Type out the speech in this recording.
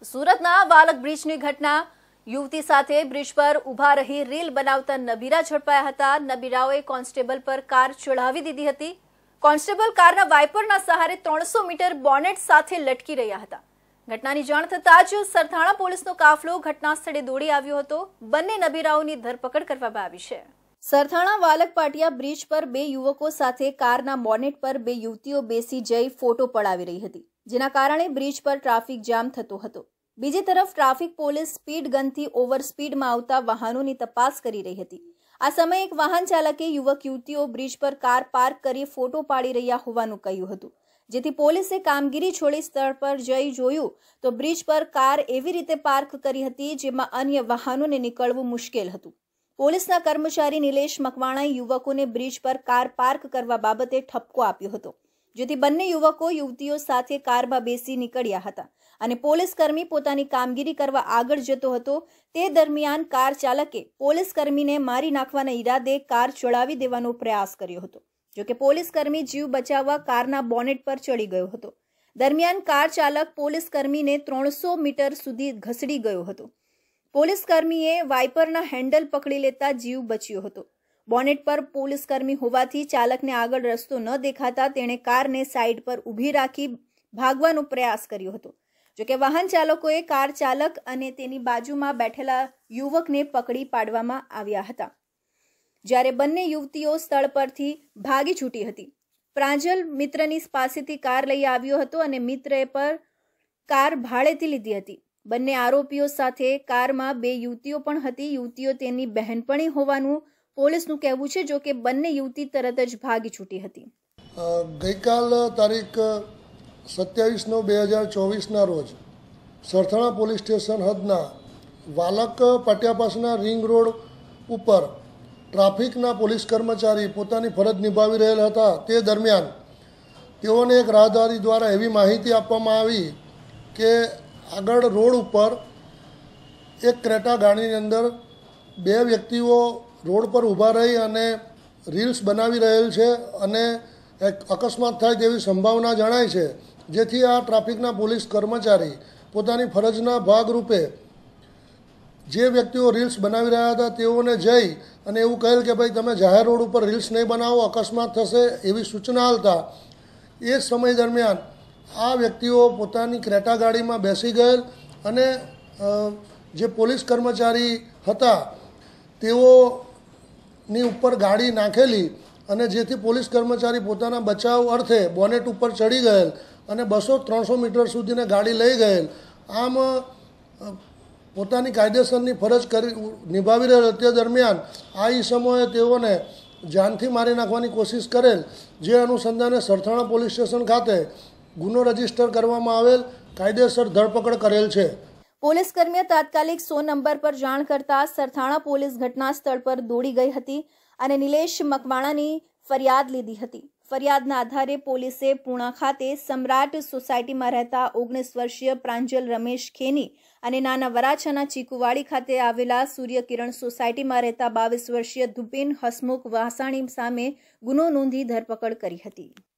સુરતના વાલક બ્રિજની ઘટના યુવતી સાથે બ્રિજ પર ઊભા રહી રીલ બનાવતા નબીરા ઝડપાયા હતા। નબીરાઓએ કોન્સ્ટેબલ પર કાર ચડાવી દીધી હતી। કોન્સ્ટેબલ કારના વાઇપરના સહારે 300 મીટર બોનેટ સાથે લટકી રહ્યા હતા। ઘટનાની જાણ થતાં જ સરથાણા પોલીસનો કાફલો ઘટના સ્થળે દોડી આવ્યો હતો। બંને નબીરાઓની ધરપકડ કરવામાં આવી છે। સરથાણા વાલક પાટિયા બ્રિજ પર બે યુવકો સાથે કારના બોનેટ પર બે યુવતીઓ બેસી જઈ ફોટો પડાવી રહી હતી, જેના કારણે બ્રિજ પર ટ્રાફિક જામ થતો હતો। બીજી તરફ ટ્રાફિક પોલીસ સ્પીડ ગનથી ઓવર સ્પીડમાં આવતા વાહનોની તપાસ કરી રહી હતી। આ સમયે એક વાહન ચાલકે યુવક યુવતીઓ બ્રિજ પર કાર પાર્ક કરી ફોટો પાડી રહ્યા હોવાનું કહ્યું હતું, જેથી પોલીસે કામગીરી છોડી સ્થળ પર જઈ જોયું તો બ્રિજ પર કાર એવી રીતે પાર્ક કરી હતી જેમાં અન્ય વાહનોને નીકળવું મુશ્કેલ હતું। પોલીસના કર્મચારી નિલેશ મકવાણાએ યુવકોને બ્રિજ પર કાર પાર્ક કરવા બાબતે ઠપકો આપ્યો હતો, જેથી બંને યુવકો યુવતીઓ સાથે કારમાં બેસી નીકળ્યા હતા અને પોલીસકર્મી પોતાની કામગીરી કરવા આગળ જતો હતો। તે દરમિયાન કાર ચાલકે પોલીસકર્મીને મારી નાખવાના ઈરાદે કાર ચડાવી દેવાનો પ્રયાસ કર્યો હતો, જોકે પોલીસકર્મી જીવ બચાવવા કારના બોનેટ પર ચડી ગયો હતો। દરમિયાન કાર ચાલક પોલીસકર્મીને 300 મીટર સુધી ઘસડી ગયો હતો। પોલીસકર્મીએ વાઇપરના હેન્ડલ પકડી લેતા જીવ બચ્યો હતો। બોનેટ પર પોલીસકર્મી હોવાથી ચાલકને આગળ રસ્તો ન દેખાતા તેણે કારને સાઈડ પર ઊભી રાખી ભાગવાનો પ્રયાસ કર્યો હતો, જોકે વાહન ચાલકોએ કાર ચાલક અને તેની બાજુમાં બેઠેલા યુવકને પકડી પાડવામાં આવ્યા હતા, જ્યારે બંને યુવતીઓ સ્થળ પરથી ભાગી છૂટી હતી। પ્રાંજલ મિત્રની પાસેથી કાર લઈ આવ્યો હતો અને મિત્રએ પર કાર ભાડેથી લીધી હતી। બંને આરોપીઓ સાથે કારમાં બે યુવતીઓ પણ હતી। યુવતીઓ તેની બહેનપણી હોવાનું પોલીસનું કહેવું છે, જો કે બંને યુવતી તરત જ ભાગી છૂટી હતી। ગઈકાલ તારીખ 27/9/2024ના રોજ સરથાણા પોલીસ સ્ટેશન હદના વાલક પાટિયા પાસેના રિંગ રોડ ઉપર ટ્રાફિકના પોલીસ કર્મચારી પોતાની ફરજ નિભાવી રહેલ હતા। તે દરમિયાન તેઓને એક રાહદારી દ્વારા એવી માહિતી આપવામાં આવી કે આગળ રોડ ઉપર એક ક્રેટા ગાડીની અંદર બે વ્યક્તિઓ રોડ પર ઊભા રહી અને રીલ્સ બનાવી રહેલ છે અને એક અકસ્માત થાય તેવી સંભાવના જણાય છે, જેથી આ ટ્રાફિકના પોલીસ કર્મચારી પોતાની ફરજના ભાગરૂપે જે વ્યક્તિઓ રીલ્સ બનાવી રહ્યા હતા તેઓને જઈ અને એવું કહેલ કે ભાઈ તમે જાહેર રોડ ઉપર રીલ્સ નહીં બનાવો, અકસ્માત થશે એવી સૂચના આપતા એ સમય દરમિયાન આ વ્યક્તિઓ પોતાની ક્રેટા ગાડીમાં બેસી ગયેલ અને જે પોલીસ કર્મચારી હતા તેઓની ઉપર ગાડી નાખેલી અને જેથી પોલીસ કર્મચારી પોતાના બચાવ અર્થે બોનેટ ઉપર ચડી ગયેલ અને 200-300 મીટર સુધીને ગાડી લઈ ગયેલ। આમ પોતાની કાયદેસરની ફરજ નિભાવી રહેલ તે દરમિયાન આ ઈસમોએ તેઓને જાનથી મારી નાખવાની કોશિશ કરેલ, જે અનુસંધાને સરથાણા પોલીસ સ્ટેશન ખાતે ગુનો રજીસ્ટર કરવામાં આવેલ, કાયદેસર ધરપકડ કરેલ છે। પોલીસકર્મીએ તાત્કાલિક 100 નંબર પર જાણ કરતા સરથાણા પોલીસ ઘટના સ્થળ પર દોડી ગઈ હતી અને નિલેશ મકવાણાની ફરિયાદ લીધી હતી। ફરિયાદના આધારે પોલીસે પૂણા ખાતે સમ્રાટ સોસાયટીમાં રહેતા 19 વર્ષીય પ્રાંજલ રમેશ ખેની અને નાના વરાછાના ચીકુવાડી ખાતે આવેલા સૂર્યકિરણ સોસાયટીમાં રહેતા 22 વર્ષીય ધુપેન હસમુખ વાસાણી સામે ગુનો નોંધી ધરપકડ કરી હતી।